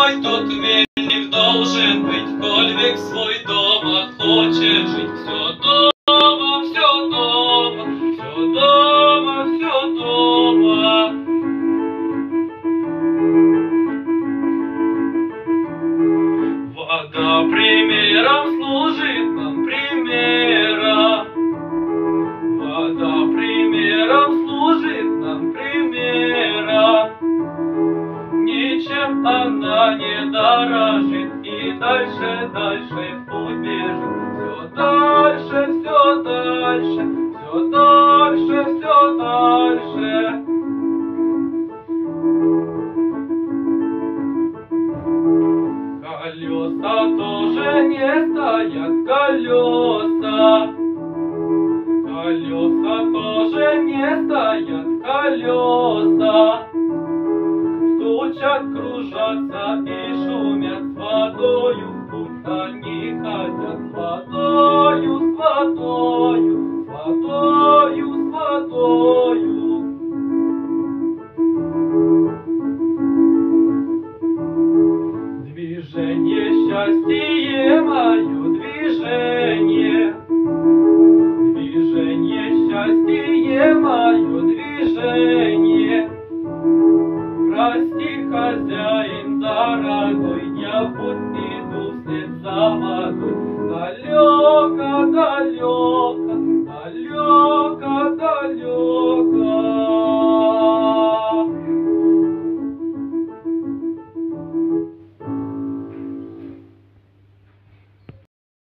мой, тот мельник должен быть, коль век свой дома хочет жить. Все дома, все дома, все дома, все дома. Вода примером служит нам, примера. Вода примером служит нам, примера. Ничем она не дорожит, и дальше, дальше в путь бежит. Все дальше, все дальше, все дальше, все дальше. Колеса тоже не стоят, колеса. Колеса тоже не стоят, колеса. Стучат, кружатся и